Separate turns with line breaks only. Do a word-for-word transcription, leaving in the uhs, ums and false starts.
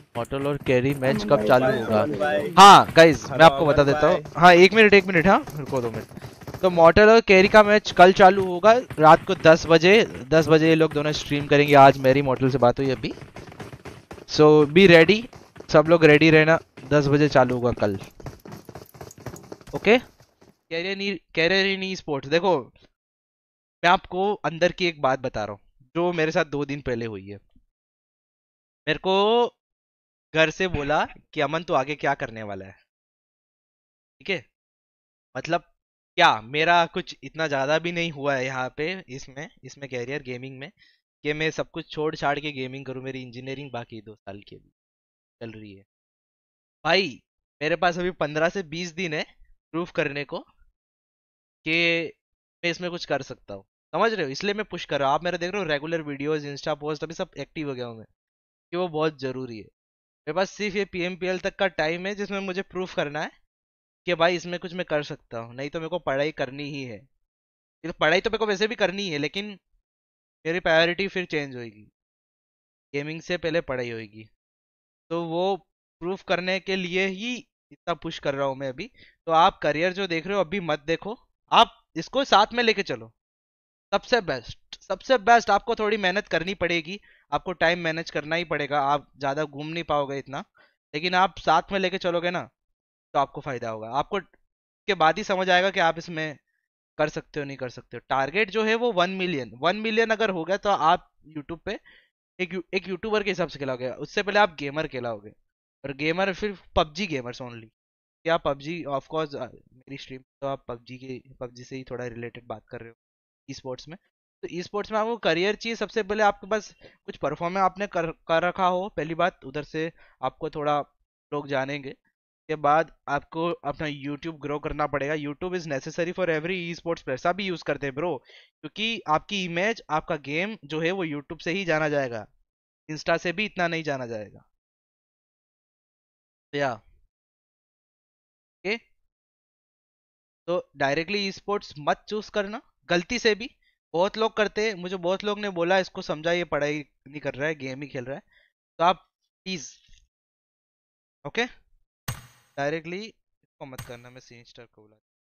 Model और carry match
अमन
कब
भाई
चालू
बाय
होगा?
अमन भाई।
हाँ गाइज मैं
हेलो
आपको बता
अमन
देता हूँ।
भाई।
हाँ एक मिनट एक मिनट, हाँ रुको दो मिनट। तो मॉडल और कैरी का मैच कल चालू होगा रात को दस बजे। दस बजे ये लोग दोनों स्ट्रीम करेंगे। आज मेरी मॉडल से बात हुई अभी। सो बी रेडी, सब लोग रेडी रहना। दस बजे चालू होगा कल। Okay. Career career in sports देखो, मैं आपको अंदर की एक बात बता रहा हूँ जो मेरे साथ दो दिन पहले हुई है। मेरे को घर से बोला कि अमन तू आगे क्या करने वाला है। ठीक है, मतलब क्या मेरा कुछ इतना ज्यादा भी नहीं हुआ है यहाँ पे इसमें इसमें कैरियर गेमिंग में कि मैं सब कुछ छोड़ छाड़ के गेमिंग करूँ। मेरी इंजीनियरिंग बाकी दो साल की अभी चल रही है भाई। मेरे पास अभी पंद्रह से बीस दिन है प्रूफ करने को कि मैं इसमें कुछ कर सकता हूँ। समझ रहे हो? इसलिए मैं पुश कर रहा हूँ। आप मेरे देख रहे हो रेगुलर वीडियोस इंस्टा पोस्ट अभी सब एक्टिव हो गया हूँ मैं, कि वो बहुत जरूरी है। मेरे पास सिर्फ ये पीएमपीएल तक का टाइम है जिसमें मुझे प्रूफ करना है कि भाई इसमें कुछ मैं कर सकता हूँ। नहीं तो मेरे को पढ़ाई करनी ही है। ये तो पढ़ाई तो मेरे को वैसे भी करनी है, लेकिन मेरी प्रायोरिटी फिर चेंज होगी। गेमिंग से पहले पढ़ाई होगी। तो वो प्रूफ करने के लिए ही इतना पुश कर रहा हूँ मैं अभी। तो आप करियर जो देख रहे हो अभी मत देखो, आप इसको साथ में लेके चलो। सबसे बेस्ट सबसे बेस्ट आपको थोड़ी मेहनत करनी पड़ेगी। आपको टाइम मैनेज करना ही पड़ेगा। आप ज़्यादा घूम नहीं पाओगे इतना, लेकिन आप साथ में लेके चलोगे ना तो आपको फायदा होगा। आपको के बाद ही समझ आएगा कि आप इसमें कर सकते हो नहीं कर सकते हो। टारगेट जो है वो वन मिलियन। वन मिलियन अगर हो गया तो आप यूट्यूब पे एक यू, एक यूट्यूबर के हिसाब से खिलाओगे। उससे पहले आप गेमर कहलाओगे। और गेमर फिर पबजी गेमर्स ओनली। क्या पबजी ऑफ कोर्स मेरी स्ट्रीम तो आप पबजी के पबजी से ही थोड़ा रिलेटेड बात कर रहे हो ई स्पोर्ट्स में। तो ई स्पोर्ट्स में आपको करियर चाहिए। सबसे पहले आपके पास कुछ परफॉर्मेंस आपने कर, कर रखा हो पहली बात। उधर से आपको थोड़ा लोग जानेंगे। के बाद आपको अपना यूट्यूब ग्रो करना पड़ेगा। YouTube is necessary for every e sports player. सभी यूज करते हैं ब्रो, क्योंकि आपकी इमेज आपका गेम जो है वो यूट्यूब से ही जाना जाएगा। इंस्टा से भी इतना नहीं जाना जाएगा। या ओके। तो डायरेक्टली ई स्पोर्ट्स मत चूज करना गलती से भी। बहुत लोग करते हैं, मुझे बहुत लोग ने बोला इसको समझा ये पढ़ाई नहीं कर रहा है गेम ही खेल रहा है। तो आप प्लीज ओके डायरेक्टली इसको मत करना। मैं सी स्टार को बोला।